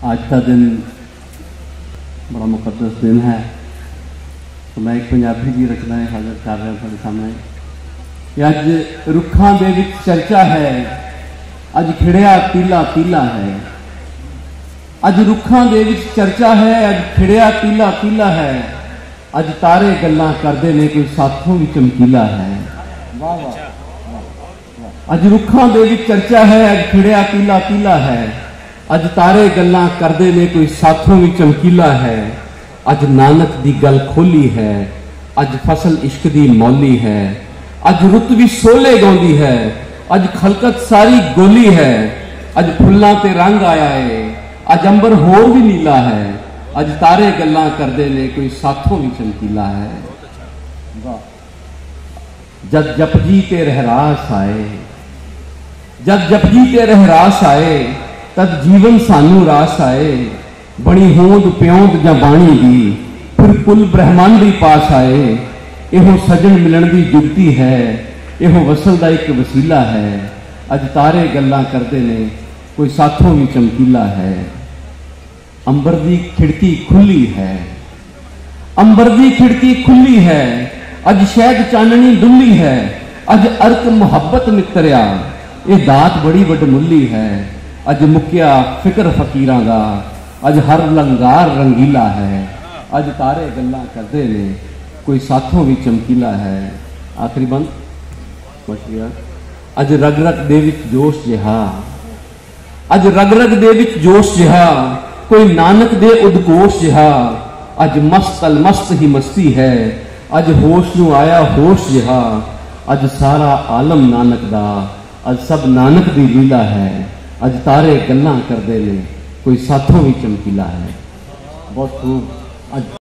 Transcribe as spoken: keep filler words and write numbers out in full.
आज का दिन बड़ा मुकद्दस दिन है, तो मैं एक पंजाबी जी रचना हाजिर कर रहा थोड़े सामने कि अज रुखां दे विच चर्चा है, अज खिड़िया पीला पीला है। अज रुखां दे विच चर्चा है, अज खिड़िया पीला पीला है। अज तारे गल्लां करदे ने, कोई साथों भी चमकीला है। वाह वाह। अज रुखां दे विच चर्चा है, अज खिड़िया पीला पीला है। अज तारे गल्लां करदे ने, कोई साथों भी चमकीला है। अज नानक दी गल खोली है, अज फसल इश्क दी मौली है। अज रुत भी सोले गाउंदी है, अज खलकत सारी गोली है। अज फुल्लां ते रंग आया है, अज अंबर होर भी नीला है। अज तारे गल्लां करदे ने, कोई साथों भी चमकीला है। जद जपजी ते रहरास आए, जद जपजी ते रहरास आए, तद जीवन सानू रास आए। बनी होंद प्योंद जां बाणी दी, फिर कुल ब्रह्मांड भी पास आए। इहो सजन मिलन दी जुगती है, इहो वसल दा एक वसीला है। अज तारे गल्लां करदे ने, कोई साथों भी चमकीला है। अंबर दी खिड़की खुली है, अंबर दी खिड़की खुली है। अज शहद चाननी डुल्ली है, अज अर्क मुहब्बत नितरिया। ये दात बड़ी वडमुली है। अज मुक्या फिक्र फकीरां दा, अज हर लंगार रंगीला है। अज तारे गल्लां करदे ने, कोई साथों भी चमकीला है। आखिरी बंद खुशिया। अज रग रग दे विच जोश जिहा, अज रग रग दे विच जोश जिहा। कोई नानक दे उदघोष जिहा। अज मस्त अल मस्त ही मस्ती है, अज होश नू आया होश जिहा। अज सारा आलम नानक दा, अज सब नानक दी लीला है। अज तारे गल्लां करदे ने, कोई साथों भी चमकीला है। बहुत खूब। अज